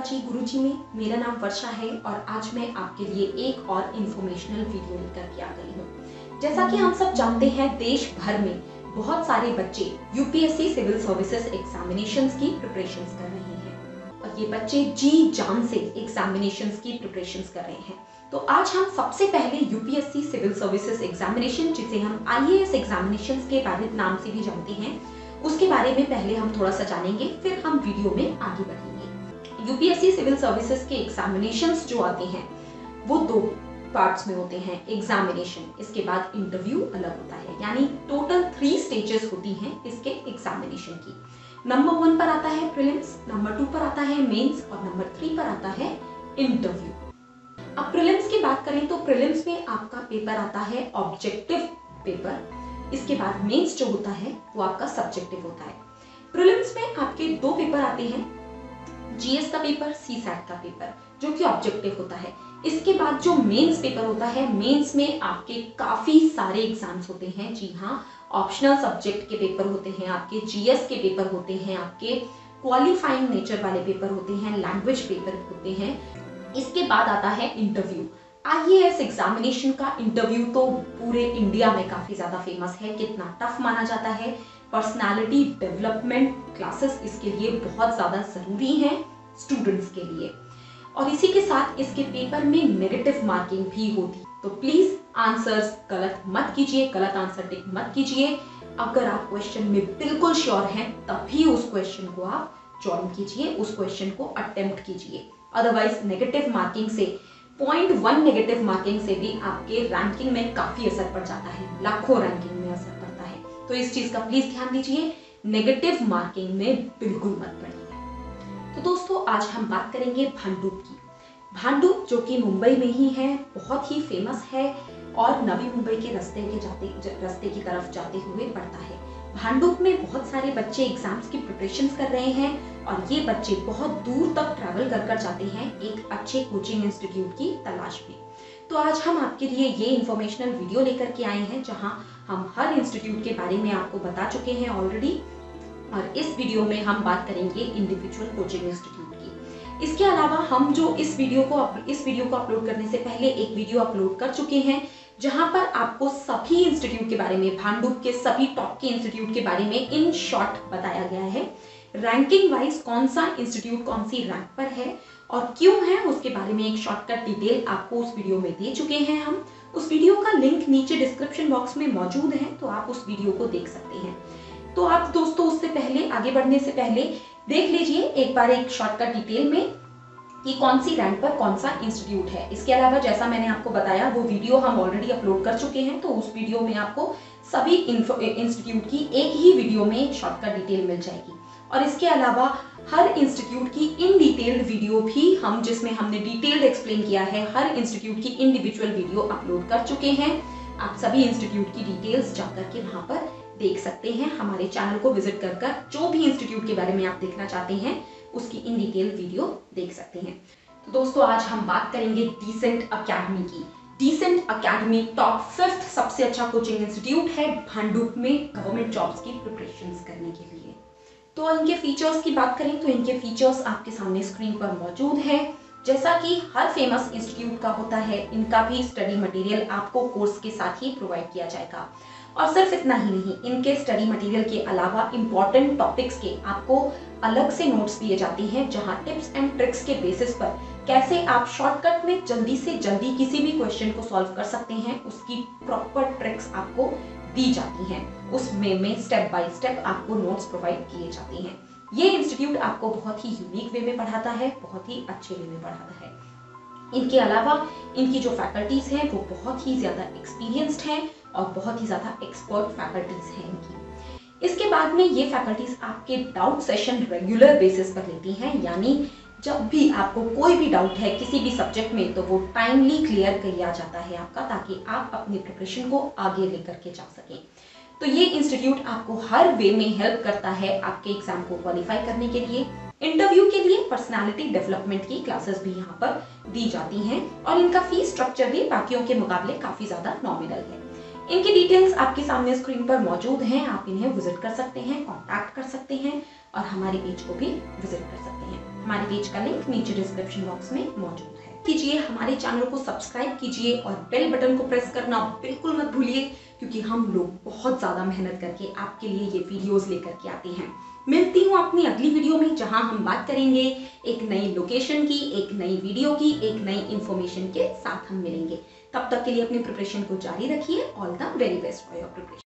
जी गुरुजी में। मेरा नाम वर्षा है और आज मैं आपके लिए एक और इन्फॉर्मेशनल वीडियो लेकर के आ गई हूँ। जैसा कि हम सब जानते हैं, देश भर में बहुत सारे बच्चे यूपीएससी सिविल सर्विसेज एग्जामिनेशंस की प्रिपरेशंस कर रहे हैं और ये बच्चे जी जान से एग्जामिनेशंस की प्रिपरेशंस कर रहे हैं। तो आज हम सबसे पहले यूपीएससी सिविल सर्विसेज एग्जामिनेशन, जिसे हम आईएएस एग्जामिनेशंस के बारे नाम से भी जानते हैं, उसके बारे में पहले हम थोड़ा सा जानेंगे, फिर हम वीडियो में आगे बढ़ेंगे। यूपीएससी सिविल सर्विसेज के एग्जामिनेशंस जो आते हैं वो दो पार्ट्स में होते हैं। एग्जामिनेशन, इसके बाद इंटरव्यू अलग होता है, यानी टोटल 3 स्टेजेस होती हैं इसके एग्जामिनेशन की। नंबर 1 पर आता है प्रीलिम्स, नंबर 2 पर आता है मेंस और नंबर 3 पर आता है इंटरव्यू। अब प्रीलिम्स की बात करें तो प्रीलिम्स में आपका पेपर आता है ऑब्जेक्टिव पेपर, इसके बाद मेंस जो होता है वो आपका सब्जेक्टिव होता है। प्रीलिम्स में आपके 2 पेपर आते हैं, जीएस का पेपर, सीसैट का पेपर, जो कि ऑब्जेक्टिव होता है। इसके बाद जो मेंस पेपर होता है, मेंस में आपके काफी सारे एग्जाम्स होते हैं। जी हाँ, ऑप्शनल सब्जेक्ट के पेपर होते हैं, आपके जीएस के पेपर होते हैं, आपके क्वालिफाइंग नेचर वाले पेपर होते हैं, लैंग्वेज पेपर होते हैं। इसके बाद आता है इंटरव्यू। आईएएस एग्जामिनेशन का इंटरव्यू तो पूरे इंडिया में काफी ज्यादा फेमस है। कितना टफ माना जाता है। पर्सनालिटी डेवलपमेंट क्लासेस इसके लिए बहुत ज्यादा जरूरी हैं स्टूडेंट्स के लिए, और इसी के साथ इसके पेपर में नेगेटिव मार्किंग भी होती है। तो प्लीज आंसर्स गलत मत कीजिए, गलत आंसर टिक मत कीजिए। अगर आप क्वेश्चन में बिल्कुल श्योर हैं तभी उस क्वेश्चन को आप ज्वाइन कीजिए, उस क्वेश्चन को अटेम्प्ट कीजिए। अदरवाइज नेगेटिव मार्किंग से 0.1 नेगेटिव मार्किंग से भी आपके रैंकिंग में काफी असर पड़ जाता है, लाखों रैंकिंग में असर पड़ता है। तो इस चीज का प्लीज ध्यान दीजिए, नेगेटिव मार्किंग में बिल्कुल मत पड़िए। तो दोस्तों, आज हम बात करेंगे भांडुप की। भांडुप जो कि मुंबई में ही है, बहुत ही फेमस है और नवी मुंबई के रास्ते की तरफ जाते हुए पड़ता है। भांडुप में बहुत सारे बच्चे एग्जाम्स की प्रिपरेशंस कर रहे हैं और ये बच्चे बहुत दूर तक ट्रैवल कर जाते हैं एक अच्छे कोचिंग इंस्टीट्यूट की तलाश में। तो आज हम आपके लिए ये इन्फॉर्मेशनल वीडियो लेकर के आए हैं, जहां हम हर इंस्टीट्यूट के बारे में आपको बता चुके हैं ऑलरेडी, और इस वीडियो में हम बात करेंगे इंडिविजुअल कोचिंग इंस्टीट्यूट की। इसके अलावा हम जो इस वीडियो को अपलोड करने से पहले एक वीडियो अपलोड कर चुके हैं, जहां पर आपको सभी इंस्टीट्यूट के बारे में, भांडुप के सभी टॉप के इंस्टीट्यूट के बारे में इन शॉर्ट बताया गया है। रैंकिंग वाइज कौन सा इंस्टीट्यूट कौन सी रैंक पर है और क्यों है, उसके बारे में एक शॉर्टकट डिटेल आपको उस वीडियो में दे चुके हैं हम। उस वीडियो का लिंक नीचे डिस्क्रिप्शन बॉक्स में मौजूद है, तो आप उस वीडियो को देख सकते हैं। तो आप दोस्तों, उससे पहले, आगे बढ़ने से पहले देख लीजिए एक बार एक शॉर्टकट डिटेल में कि कौन सी रैंक पर कौन सा इंस्टीट्यूट है। इसके अलावा जैसा मैंने आपको बताया, वो वीडियो हम ऑलरेडी अपलोड कर चुके हैं, तो उस वीडियो में आपको सभी इंस्टीट्यूट की एक ही वीडियो में शॉर्टकट डिटेल मिल जाएगी। और इसके अलावा हर इंस्टीट्यूट की इन डिटेल्ड वीडियो भी हम, जिसमें हमने डिटेल्ड एक्सप्लेन किया है, हर इंस्टीट्यूट की इंडिविजुअल वीडियो अपलोड कर चुके हैं। आप सभी इंस्टीट्यूट की डिटेल्स जाकर के वहां पर देख सकते हैं। हमारे चैनल को विजिट कर जो भी इंस्टीट्यूट के बारे में आप देखना चाहते हैं उसकी इन डिटेल वीडियो देख सकते हैं। तो दोस्तों, आज हम बात करेंगे डिसेंट एकेडमी की। डिसेंट एकेडमी टॉप 5th सबसे अच्छा कोचिंग इंस्टीट्यूट है भांडुप में गवर्नमेंट जॉब्स की प्रिपरेशंस करने के लिए। तो इनके फीचर्स की बात करें तो इनके फीचर्स आपके सामने स्क्रीन पर मौजूद है। जैसा कि हर फेमस इंस्टीट्यूट का होता है, इनका भी स्टडी मटेरियल आपको कोर्स के साथ ही प्रोवाइड किया जाएगा। और सिर्फ इतना ही नहीं, इनके स्टडी मटेरियल के अलावा इंपॉर्टेंट टॉपिक्स के आपको अलग से नोट्स दिए जाते हैं, जहां टिप्स एंड ट्रिक्स के बेसिस पर कैसे आप शॉर्टकट में जल्दी से जल्दी किसी भी क्वेश्चन को सॉल्व कर सकते हैं, उसकी प्रॉपर ट्रिक्स आपको दी जाती हैं। उसमें स्टेप बाय स्टेप आपको नोट्स प्रोवाइड किए जाते हैं। ये इंस्टीट्यूट आपको बहुत ही यूनिक वे में पढ़ाता है, बहुत ही अच्छे वे में पढ़ाता है। इनके अलावा इनकी जो फैकल्टीज हैं वो बहुत ही ज्यादा एक्सपीरियंस्ड हैं और बहुत ही ज्यादा एक्सपर्ट फैकल्टीज हैं इनकी। इसके बाद में ये फैकल्टीज आपके डाउट सेशन रेगुलर बेसिस पर लेती हैं, यानी जब भी आपको कोई भी डाउट है किसी भी सब्जेक्ट में, तो वो टाइमली क्लियर किया जाता है आपका, ताकि आप अपनी प्रिपरेशन को आगे लेकर के जा सकें। तो ये इंस्टीट्यूट आपको हर वे में हेल्प करता है आपके एग्जाम को क्वालिफाई करने के लिए। इंटरव्यू के लिए पर्सनालिटी डेवलपमेंट की क्लासेस भी यहाँ पर दी जाती हैं और इनका फीस स्ट्रक्चर भी बाकियों के मुकाबले काफी ज्यादा नॉमिनल है। इनकी डिटेल्स आपके सामने स्क्रीन पर मौजूद हैं, आप इन्हें विजिट कर सकते हैं, कॉन्टैक्ट कर सकते हैं और हमारे पेज को भी विजिट कर सकते हैं। हमारे पेज का लिंक नीचे डिस्क्रिप्शन बॉक्स में मौजूद है। कीजिए, हमारे चैनल को सब्सक्राइब कीजिए और बेल बटन को प्रेस करना बिल्कुल मत भूलिए, क्योंकि हम लोग बहुत ज़्यादा मेहनत करके आपके लिए ये वीडियोस लेकर के आते हैं। मिलती हूँ अपनी अगली वीडियो में, जहां हम बात करेंगे एक नई लोकेशन की, एक नई वीडियो की, एक नई इंफॉर्मेशन के साथ हम मिलेंगे। तब तक के लिए अपनी प्रिपरेशन को जारी रखिए। All the very best for your preparation.